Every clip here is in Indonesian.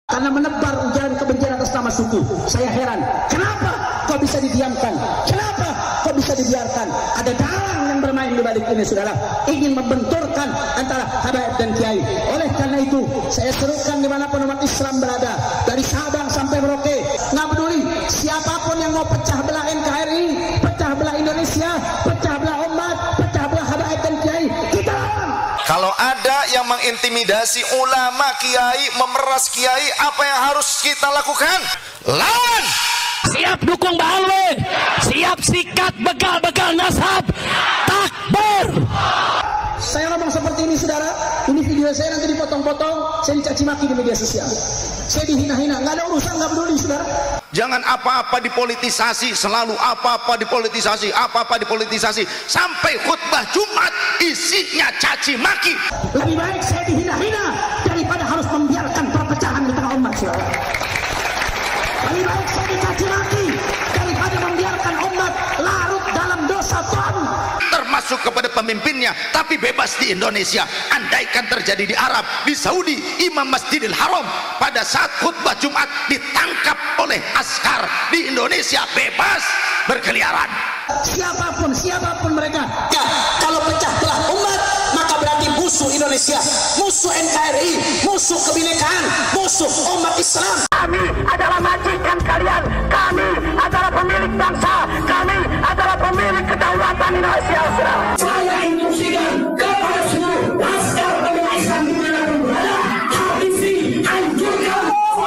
karena menebar ujaran kebencian atas nama suku. Saya heran, kenapa kok bisa didiamkan? Kenapa kok bisa dibiarkan? Ada dalang yang bermain di balik ini, saudara, ingin membenturkan antara habaib dan kiai. Oleh karena itu, saya serukan dimanapun umat Islam berada, dari Sabang sampai Merauke, nggak peduli siapapun yang mau pecah belah NKRI, pecah belah Indonesia, pecah belah umat, pecah belah habaib dan kiai, kita lawan. Kalau ada yang mengintimidasi ulama, kiai, memeras kiai, apa yang harus kita lakukan? Lawan! Siap dukung balik, siap sikat bekal-bekal nasab, takbir. Saya ngomong seperti ini, saudara, ini video saya nanti dipotong-potong, saya dicaci maki di media sosial, saya dihina-hina, nggak ada urusan, nggak peduli, saudara. Jangan apa-apa dipolitisasi, selalu apa-apa dipolitisasi, apa-apa dipolitisasi, sampai khutbah Jumat isinya caci maki. Lebih baik saya dihina-hina daripada harus membiarkan perpecahan di tengah umat, saudara. Lebih baik saya dicaci maki daripada membiarkan umat larut dalam dosa Tuhan, termasuk kepada pemimpinnya. Tapi bebas di Indonesia. Andaikan terjadi di Arab, di Saudi, Imam Masjidil Haram pada saat khutbah Jumat ditangkap oleh askar, di Indonesia bebas berkeliaran. Siapapun mereka, ya, kalau pecah belah umat, maka berarti musuh Indonesia, musuh NKRI, musuh kebinekaan, musuh umat Islam. Kami adalah majikan kalian, kami adalah pemilik bangsa, kami adalah pemilik kedaulatan Indonesia. Saya instruksikan kepada seluruh laskar pembela Islam dimanapun berada, habisi, hancurkan.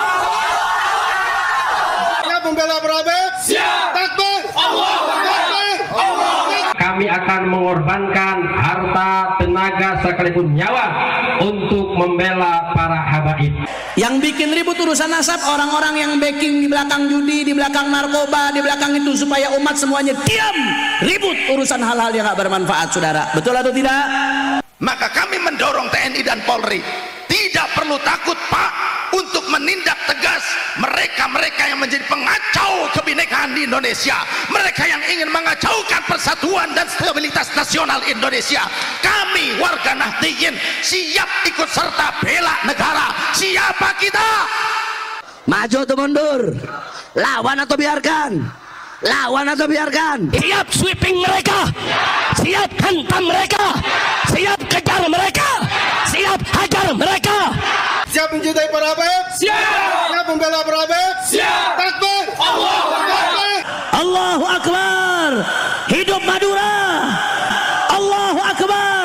Siap membela Berhabib? Siap. Takbir. Allahu Akbar. Kami akan mengorbankan harta, tenaga, sekalipun nyawa untuk membela para habaib. Yang bikin ribut urusan nasab, orang-orang yang backing di belakang judi, di belakang narkoba, di belakang itu, supaya umat semuanya diam, ribut urusan hal-hal yang gak bermanfaat, saudara. Betul atau tidak? Maka kami mendorong TNI dan Polri, tidak perlu takut, Pak, untuk menindak tegas mereka-mereka yang menjadi pengacau kebinekaan di Indonesia, mereka yang ingin mengacaukan persatuan dan stabilitas nasional Indonesia. Kami warga Nahdliyin siap ikut serta bela negara. Siapa kita? Maju atau mundur? Lawan atau biarkan? Lawan atau biarkan? Siap sweeping mereka, siap hantam mereka, siap kejar mereka, siap hajar mereka. Siap mencintai para habaib? Siap. Siap membela para habaib? Siap. Takbir. Allahu Akbar. Allahu Akbar. Hidup Madura. Allahu Akbar.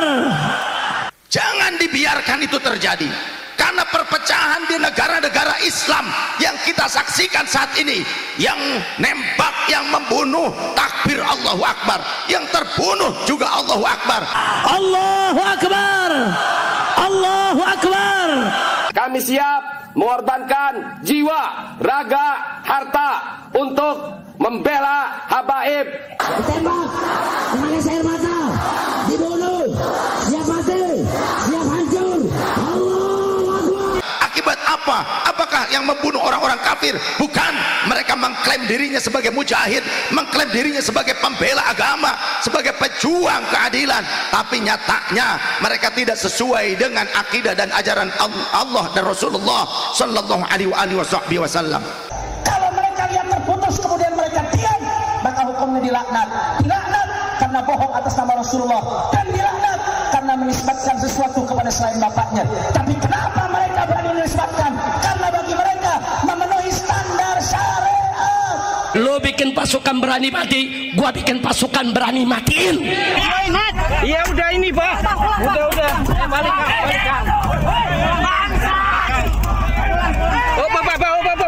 Jangan dibiarkan itu terjadi, karena perpecahan di negara-negara Islam yang kita saksikan saat ini, yang nembak, yang membunuh, takbir Allahu Akbar, yang terbunuh juga Allahu Akbar. Allahu Akbar. Allahu Akbar. Kami siap mengorbankan jiwa, raga, harta untuk membela habaib. Tembak, menangis air mata, dibunuh, siap mati, siap hancur. Allahu Akbar. Akibat apa? Apakah yang membunuh orang-orang kafir? Bukan. Mereka mengklaim dirinya sebagai mujahid, mengklaim dirinya sebagai pembela agama, sebagai pejuang keadilan, tapi nyatanya mereka tidak sesuai dengan akidah dan ajaran Allah dan Rasulullah sallallahu alaihi wasallam. Kalau mereka lihat terputus kemudian mereka diam, maka hukumnya dilaknat. Dilaknat karena bohong atas nama Rasulullah, dan dilaknat karena menisbatkan sesuatu kepada selain bapaknya. Tapi kenapa mereka berani menisbatkan? Karena bagi mereka memenuhi standar syariat. Lo bikin pasukan berani mati, gua bikin pasukan berani matiin. Iya udah ini, Pak. Udah. Balikan. Oh, Bapak.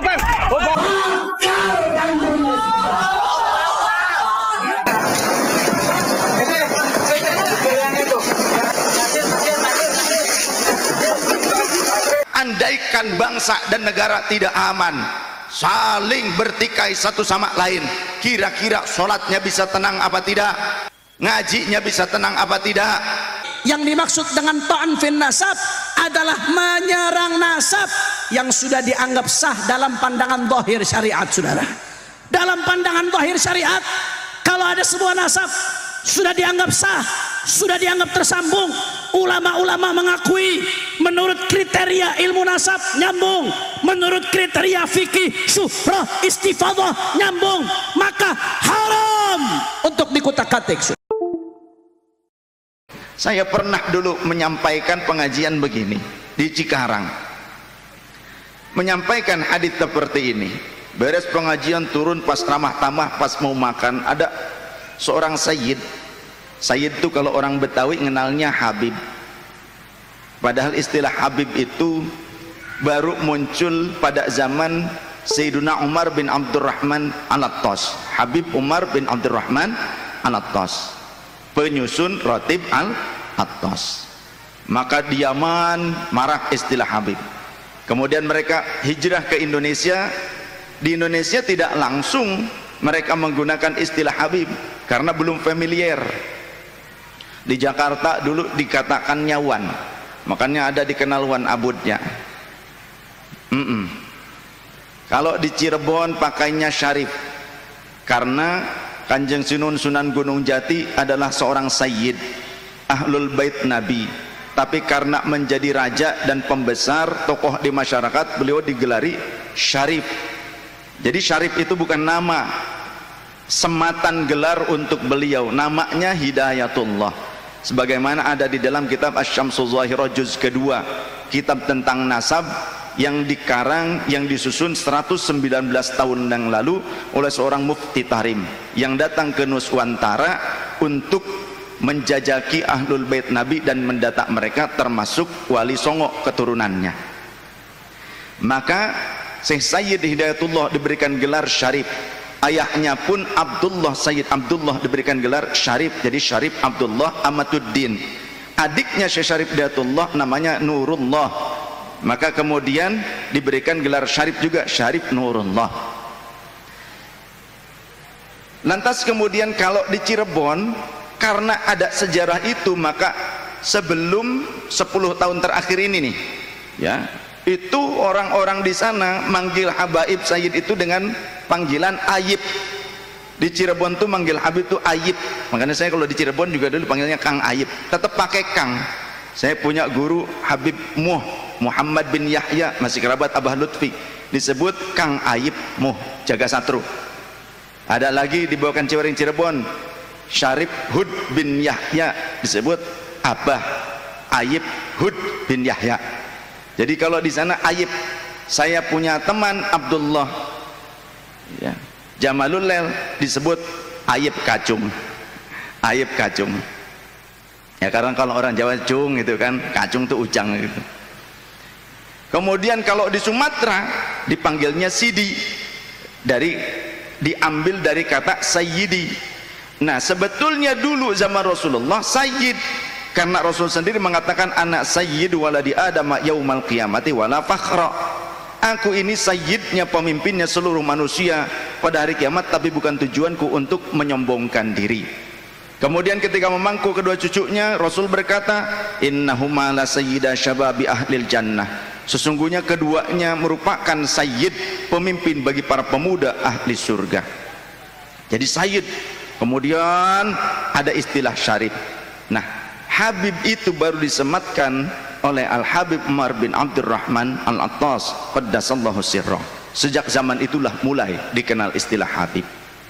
Andaikan bangsa dan negara tidak aman, saling bertikai satu sama lain, kira-kira sholatnya bisa tenang apa tidak? Ngajinya bisa tenang apa tidak? Yang dimaksud dengan ta'an fin nasab adalah menyerang nasab yang sudah dianggap sah dalam pandangan zahir syariat, saudara. Dalam pandangan zahir syariat, kalau ada sebuah nasab sudah dianggap sah, sudah dianggap tersambung, ulama-ulama mengakui menurut kriteria ilmu nasab nyambung, menurut kriteria fikih syuhrah istifadah nyambung, maka haram untuk dikutak-katik. Saya pernah dulu menyampaikan pengajian begini di Cikarang, menyampaikan hadis seperti ini. Beres pengajian turun pas ramah tamah, pas mau makan ada seorang sayyid. Sayyid itu kalau orang Betawi ngenalnya Habib, padahal istilah Habib itu baru muncul pada zaman Sayyiduna Umar bin Abdurrahman Al-Attas. Habib Umar bin Abdurrahman Al-Attas, penyusun Ratib Al-Attas. Maka di Yaman marah istilah Habib. Kemudian mereka hijrah ke Indonesia. Di Indonesia tidak langsung mereka menggunakan istilah Habib karena belum familiar. Di Jakarta dulu dikatakannya Wan, makanya ada dikenal Wan Abudnya. Kalau di Cirebon pakainya Syarif karena Kanjeng Sunan Gunung Jati adalah seorang sayyid Ahlul Bait Nabi, tapi karena menjadi raja dan pembesar tokoh di masyarakat beliau digelari Syarif. Jadi Syarif itu bukan nama, sematan gelar untuk beliau, namanya Hidayatullah, sebagaimana ada di dalam kitab Asy-Syamsul Zahirah juz kedua, kitab tentang nasab yang dikarang, yang disusun 119 tahun yang lalu oleh seorang mufti tahrim yang datang ke Nuswantara untuk menjajaki Ahlul Bait Nabi dan mendata mereka, termasuk Wali Songo keturunannya. Maka Syekh Sayyid Hidayatullah diberikan gelar Syarif, ayahnya pun Abdullah, Sayyid Abdullah diberikan gelar Syarif, jadi Syarif Abdullah Amatuddin. Adiknya Syekh Syarif Hidayatullah namanya Nurullah, maka kemudian diberikan gelar Syarif juga, Syarif Nurullah. Lantas kemudian kalau di Cirebon, karena ada sejarah itu, maka sebelum 10 tahun terakhir ini nih ya, itu orang-orang di sana manggil Habaib Sayyid itu dengan panggilan Ayib. Di Cirebon tuh manggil Habib itu Ayib, makanya saya kalau di Cirebon juga dulu panggilnya Kang Ayib, tetap pakai Kang. Saya punya guru Habib Muhammad bin Yahya, masih kerabat Abah Lutfi, disebut Kang Ayib Muh Jaga Satru. Ada lagi dibawakan Ciwaring Cirebon, Syarif Hud bin Yahya, disebut Abah Ayib Hud bin Yahya. Jadi kalau di sana Ayib. Saya punya teman Abdullah ya, Jamalul Lel, disebut Ayib Kacung. Ayib Kacung ya, karena kalau orang Jawa cung itu kan, kacung itu ujang gitu. Kemudian kalau di Sumatera dipanggilnya Sidi, diambil dari kata Sayyidi. Nah sebetulnya dulu zaman Rasulullah Sayyid, karena Rasul sendiri mengatakan anak sayyid waladi Adam yaumal qiyamati wala fakhra. Aku ini sayyidnya, pemimpinnya seluruh manusia pada hari kiamat, tapi bukan tujuanku untuk menyombongkan diri. Kemudian ketika memangku kedua cucunya, Rasul berkata, innahuma la sayyida syababi ahlil jannah. Sesungguhnya keduanya merupakan sayyid, pemimpin bagi para pemuda ahli surga. Jadi sayyid. Kemudian ada istilah syarif. Nah, Habib itu baru disematkan oleh Al-Habib Umar bin Abdurrahman Al-Attas qaddasallahu sirrah. Sejak zaman itulah mulai dikenal istilah Habib.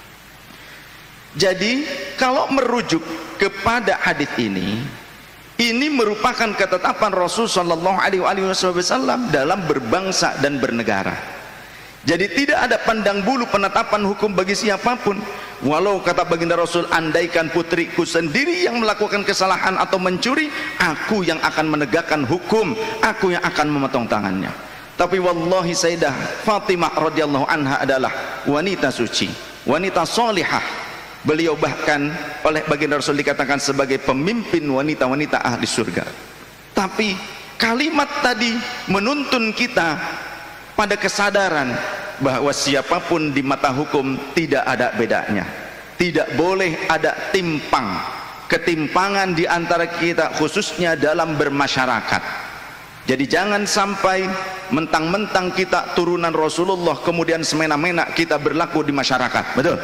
Jadi kalau merujuk kepada hadis ini merupakan ketetapan Rasul sallallahu alaihi wasallam dalam berbangsa dan bernegara. Jadi tidak ada pandang bulu penetapan hukum bagi siapapun. Walau kata baginda Rasul, andaikan putriku sendiri yang melakukan kesalahan atau mencuri, aku yang akan menegakkan hukum, aku yang akan memotong tangannya. Tapi wallahi Sayyidah Fatimah radhiyallahu anha adalah wanita suci, wanita solihah. Beliau bahkan oleh baginda Rasul dikatakan sebagai pemimpin wanita-wanita ahli surga. Tapi kalimat tadi menuntun kita pada kesadaran bahwa siapapun di mata hukum tidak ada bedanya, tidak boleh ada ketimpangan di antara kita, khususnya dalam bermasyarakat. Jadi jangan sampai mentang-mentang kita turunan Rasulullah kemudian semena-mena kita berlaku di masyarakat. Betul?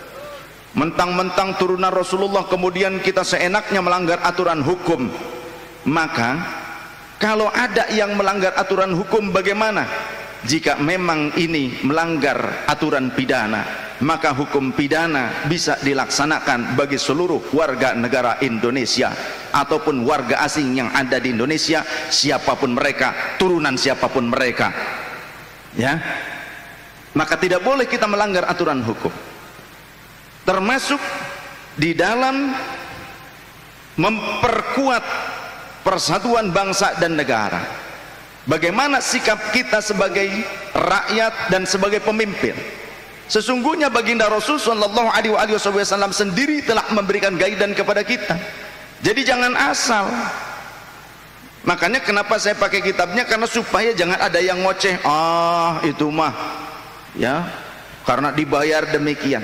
Mentang-mentang turunan Rasulullah kemudian kita seenaknya melanggar aturan hukum. Maka kalau ada yang melanggar aturan hukum, bagaimana? Jika memang ini melanggar aturan pidana, maka hukum pidana bisa dilaksanakan bagi seluruh warga negara Indonesia ataupun warga asing yang ada di Indonesia, siapapun mereka, turunan siapapun mereka, ya. Maka tidak boleh kita melanggar aturan hukum, termasuk di dalam memperkuat persatuan bangsa dan negara. Bagaimana sikap kita sebagai rakyat dan sebagai pemimpin? Sesungguhnya baginda Rasul sallallahu alaihi wasallam sendiri telah memberikan guidance kepada kita. Jadi jangan asal. Makanya kenapa saya pakai kitabnya, karena supaya jangan ada yang ngoceh, itu mah ya karena dibayar demikian.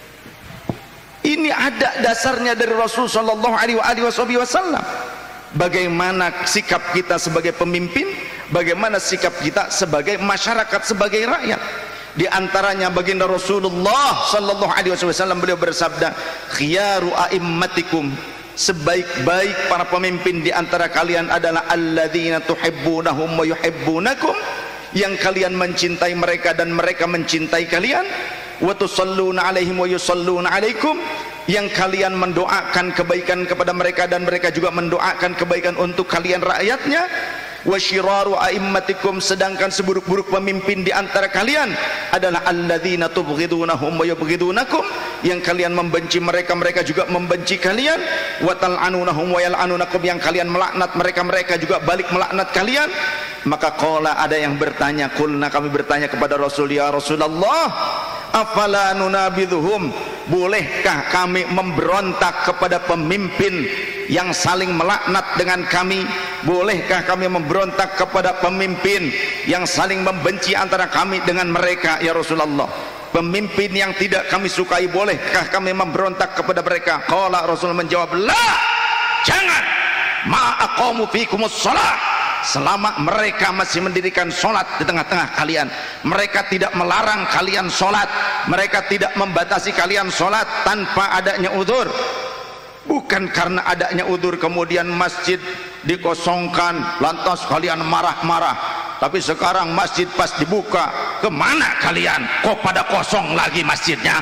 Ini ada dasarnya dari Rasul sallallahu alaihi wasallam. Bagaimana sikap kita sebagai pemimpin, bagaimana sikap kita sebagai masyarakat, sebagai rakyat. Di antaranya baginda Rasulullah sallallahu alaihi wasallam, beliau bersabda, khiyaru a'immatikum, sebaik-baik para pemimpin di antara kalian adalah alladzina tuhibbunahum wa yuhibbunakum, yang kalian mencintai mereka dan mereka mencintai kalian, wa tusalluna alaihim wa yusalluna alaikum, yang kalian mendoakan kebaikan kepada mereka dan mereka juga mendoakan kebaikan untuk kalian rakyatnya. Wa syiraru a'immatikum, sedangkan seburuk-buruk pemimpin di antara kalian adalah alladzina tubghidunahum wa yubghidunakum, yang kalian membenci mereka, mereka juga membenci kalian. Wa tal'anunahum wa yal'anunakum, yang kalian melaknat mereka, mereka juga balik melaknat kalian. Maka qala, ada yang bertanya, qulna, kami bertanya kepada Rasul, ya Rasulullah, afala nunabidhuhum, bolehkah kami memberontak kepada pemimpin yang saling melaknat dengan kami? Bolehkah kami memberontak kepada pemimpin yang saling membenci antara kami dengan mereka, ya Rasulullah? Pemimpin yang tidak kami sukai, bolehkah kami memberontak kepada mereka? Qala, Rasul menjawab, la, jangan, ma aqamu fikumus shalah, selama mereka masih mendirikan sholat di tengah-tengah kalian. Mereka tidak melarang kalian sholat, mereka tidak membatasi kalian sholat tanpa adanya udzur. Bukan karena adanya udzur kemudian masjid dikosongkan lantas kalian marah-marah, tapi sekarang masjid pas dibuka, kemana kalian? Kok pada kosong lagi masjidnya?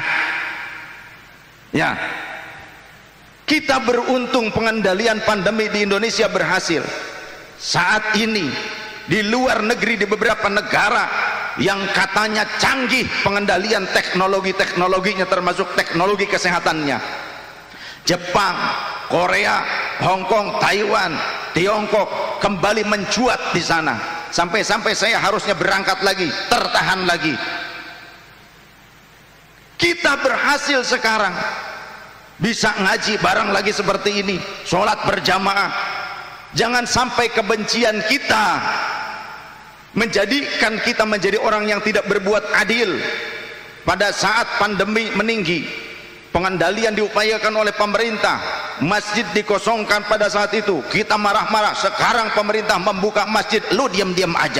Ya, kita beruntung pengendalian pandemi di Indonesia berhasil. Saat ini di luar negeri, di beberapa negara yang katanya canggih pengendalian teknologinya, termasuk teknologi kesehatannya, Jepang, Korea, Hong Kong, Taiwan, Tiongkok, kembali mencuat di sana. Sampai-sampai saya harusnya berangkat lagi, tertahan lagi. Kita berhasil sekarang bisa ngaji bareng lagi seperti ini, sholat berjamaah. Jangan sampai kebencian kita menjadikan kita menjadi orang yang tidak berbuat adil. Pada saat pandemi meninggi, pengendalian diupayakan oleh pemerintah, masjid dikosongkan pada saat itu, kita marah-marah. Sekarang pemerintah membuka masjid, lu diam-diam aja.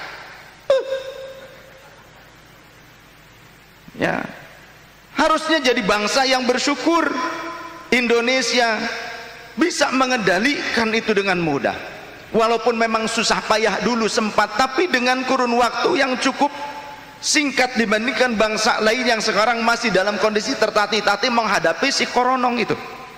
Ya, harusnya jadi bangsa yang bersyukur. Indonesia bisa mengendalikan itu dengan mudah, walaupun memang susah payah dulu sempat, tapi dengan kurun waktu yang cukup singkat dibandingkan bangsa lain yang sekarang masih dalam kondisi tertati-tati menghadapi si koronong itu.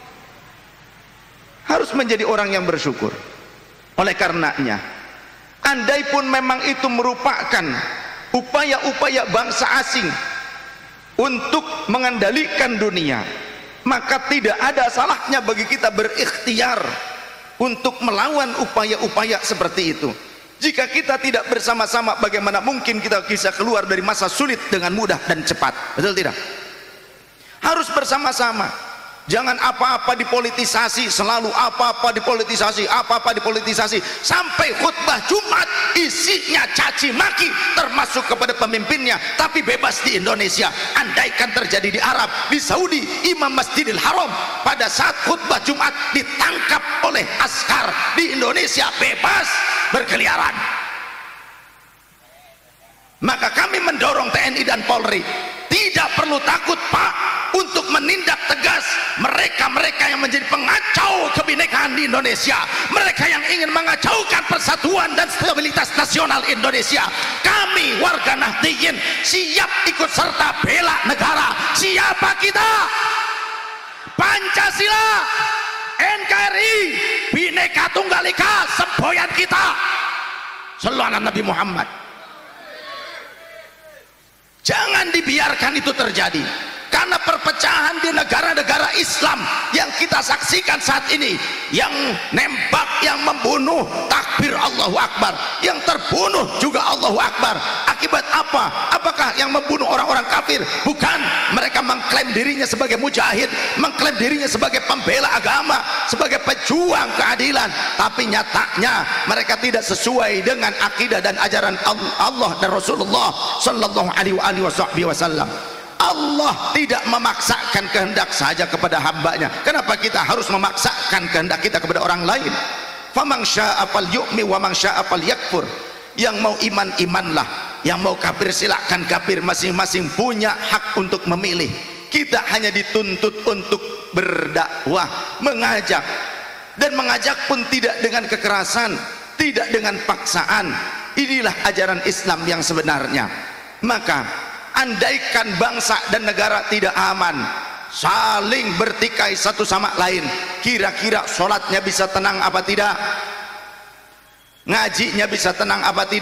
Harus menjadi orang yang bersyukur. Oleh karenanya, andai pun memang itu merupakan upaya-upaya bangsa asing untuk mengendalikan dunia, maka tidak ada salahnya bagi kita berikhtiar untuk melawan upaya-upaya seperti itu. Jika kita tidak bersama-sama, bagaimana mungkin kita bisa keluar dari masa sulit dengan mudah dan cepat? Betul tidak? Harus bersama-sama. Jangan apa-apa dipolitisasi, selalu apa-apa dipolitisasi, apa-apa dipolitisasi, sampai khutbah Jumat isinya caci maki, termasuk kepada pemimpinnya. Tapi bebas di Indonesia. Andaikan terjadi di Arab, di Saudi, Imam Masjidil Haram pada saat khutbah Jumat ditangkap oleh askar, di Indonesia bebas berkeliaran. Maka kami mendorong TNI dan Polri tidak perlu takut Pak untuk menindak tegas mereka-mereka yang menjadi pengacau kebinekaan di Indonesia, mereka yang ingin mengacaukan persatuan dan stabilitas nasional Indonesia. Kami warga Nahdliyin siap ikut serta bela negara. Siapa kita? Pancasila, NKRI, Bhinneka Tunggal Ika, semboyan kita. Shallallahu alaihi Nabi Muhammad. Jangan dibiarkan itu terjadi, karena perpecahan di negara-negara Islam yang kita saksikan saat ini, yang nembak, yang membunuh, takbir Allahu Akbar, yang terbunuh juga Allahu Akbar. Akibat apa? Apakah yang membunuh orang-orang kafir? Bukan, mereka mengklaim dirinya sebagai mujahid, mengklaim dirinya sebagai pembela agama, sebagai pejuang keadilan, tapi nyatanya mereka tidak sesuai dengan akidah dan ajaran Allah dan Rasulullah sallallahu alaihi wasallam. Allah tidak memaksakan kehendak saja kepada hambanya. Kenapa kita harus memaksakan kehendak kita kepada orang lain? Faman syaa'a falyu'min wa man syaa'a falyakfur. Yang mau iman, imanlah. Yang mau kafir, silakan kafir. Masing-masing punya hak untuk memilih. Kita hanya dituntut untuk berdakwah, mengajak, dan mengajak pun tidak dengan kekerasan, tidak dengan paksaan. Inilah ajaran Islam yang sebenarnya. Maka andaikan bangsa dan negara tidak aman, saling bertikai satu sama lain, kira-kira sholatnya bisa tenang apa tidak? Ngajinya bisa tenang apa tidak?